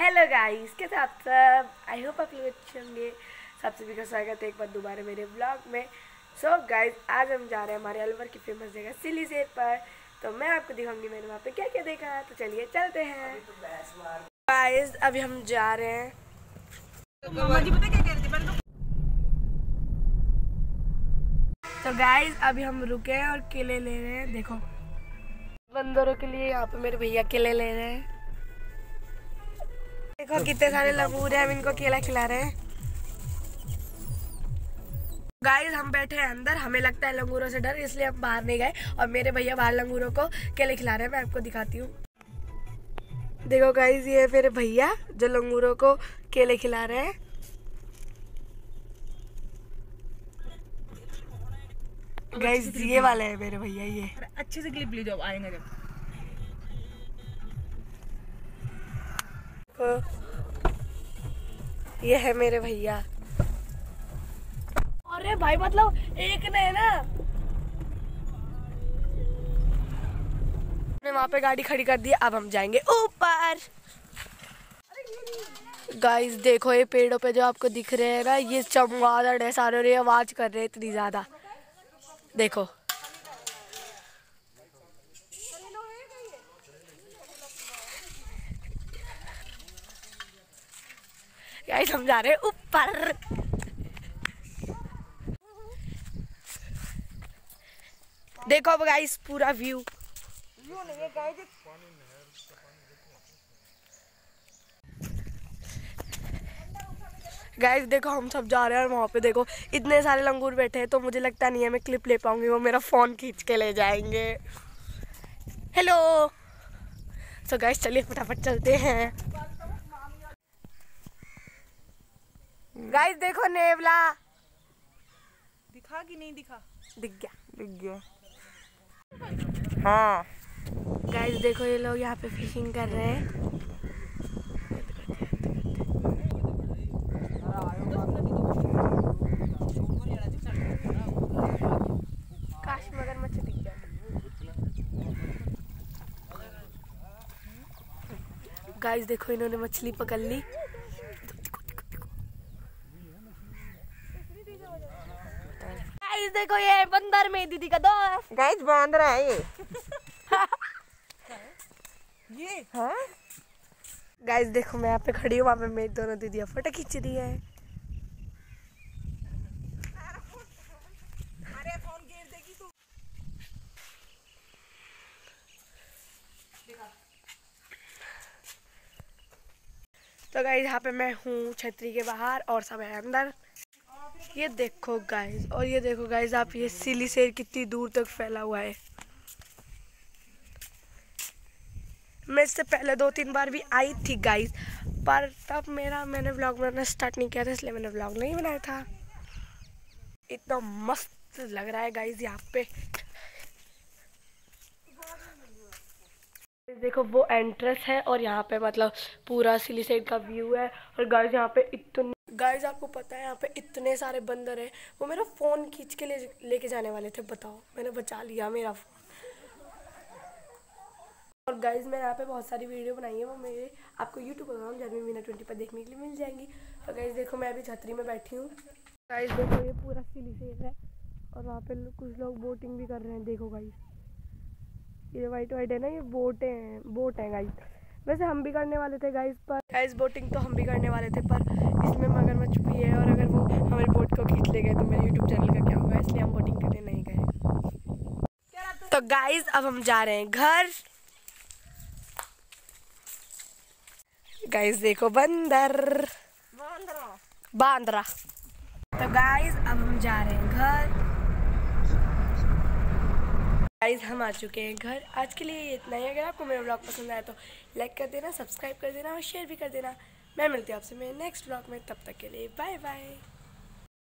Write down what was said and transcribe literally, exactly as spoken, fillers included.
Hello guys, कैसे आप सब? आई होप आप लोग अच्छे होंगे। सब सभी का स्वागत है एक बार दोबारा मेरे ब्लॉग में। सो so गाइस, आज हम जा रहे हैं हमारे अलवर की फेमस जगह सिली सेर पर। तो मैं आपको दिखाऊंगी मैंने वहाँ पे क्या क्या देखा। तो चलिए चलते हैं गाइस, अभी हम जा रहे हैं। तो गाइस अभी हम रुके हैं और केले ले रहे हैं। देखो बंदरों के लिए यहाँ पे मेरे भैया केले ले रहे हैं। देखो कितने सारे लंगूर हैं, हम इनको केला खिला रहे हैं। गाइस हम बैठे हैं अंदर, हमें लगता है लंगूरों से डर, इसलिए हम बाहर नहीं गए और मेरे भैया बाहर लंगूरों को केले खिला रहे हैं। मैं आपको दिखाती हूँ। देखो गाइस, ये मेरे भैया जो लंगूरों को केले खिला रहे हैं। गाइस ये वाला है मेरे भैया। ये अच्छे से क्लिप ले जाओ, आएंगे जब। ये है मेरे भैया। अरे भाई मतलब एक ने ना वहाँ पे गाड़ी खड़ी कर दी। अब हम जाएंगे ऊपर। गाइस देखो ये पेड़ों पे जो आपको दिख रहे हैं ना, ये चमगादड़ है सारे, और ये आवाज कर रहे हैं इतनी ज्यादा। देखो गाइस हम जा रहे हैं ऊपर। देखो अब गाइस पूरा व्यू। गाइस देखो हम सब जा रहे हैं और वहाँ पे देखो इतने सारे लंगूर बैठे हैं। तो मुझे लगता नहीं है मैं क्लिप ले पाऊंगी, वो मेरा फोन खींच के ले जाएंगे। हेलो। सो गाइस चलिए फटाफट चलते हैं। गाइस देखो नेवला दिखा कि नहीं दिखा? दिख गया दिख गया। हाँ गाइस देखो ये लोग यहाँ पे फिशिंग कर रहे हैं। काश मगरमच्छ दिख गया। गाइस देखो इन्होंने मछली पकड़ ली। गाइस देखो ये बंदर में दीदी का दोस्त। गाइस बांध रहा है ये। ये हाँ गाइस देखो मैं यहाँ पे खड़ी हूँ, वहाँ पे मेरी दोनों दीदियाँ फोटो खींच रही है। अरे फोन गिर देगी तू। तो गाइस यहाँ पे मैं हूँ छतरी के बाहर और सब है अंदर। ये देखो गाइस, और ये देखो गाइस आप, ये सिली सेर कितनी दूर तक फैला हुआ है। मैं इससे पहले दो तीन बार भी आई थी गाइस, पर तब मेरा मैंने व्लॉग बनाना स्टार्ट नहीं किया था, इसलिए मैंने व्लॉग नहीं बनाया था। इतना मस्त लग रहा है गाइस यहाँ पे। देखो वो एंट्रेंस है और यहाँ पे मतलब पूरा सिली सेर का व्यू है। और गाइस यहाँ पे इतने गाइस आपको पता है यहाँ पे इतने सारे बंदर हैं। वो मेरा फोन खींच के ले लेके जाने वाले थे, बताओ मैंने बचा लिया मेरा फोन। और गाइस मैंने यहाँ पे बहुत सारी वीडियो बनाई है, वो मेरे आपको यूट्यूब अकाउंट जर्मी मीना ट्वेंटी पर देखने के लिए मिल जाएंगी। तो गाइस देखो मैं अभी छतरी में बैठी हूँ। गाइस देखो ये पूरा सिली सेर है और वहाँ पे कुछ लोग बोटिंग भी कर रहे हैं। देखो गाइस ये वाइट वाइट है ना, ये बोटें हैं, बोट है गाइस। वैसे हम भी करने वाले थे गाइस, पर गाइस बोटिंग तो हम भी करने वाले थे, पर इसमें मगरमच्छ भी है और अगर वो हमारी बोट को खींच ले गए तो मेरे यूट्यूब चैनल का क्या होगा, इसलिए हम बोटिंग करने नहीं गए। तो गाइस अब हम जा रहे हैं घर। गाइस देखो बंदर बांद्रा। तो गाइस अब हम जा रहे हैं घर। गाइस हम आ चुके हैं घर। आज के लिए इतना ही। अगर आपको मेरा ब्लॉग पसंद आया तो लाइक कर देना, सब्सक्राइब कर देना और शेयर भी कर देना। मैं मिलती हूँ आपसे मेरे नेक्स्ट ब्लॉग में, तब तक के लिए बाय बाय।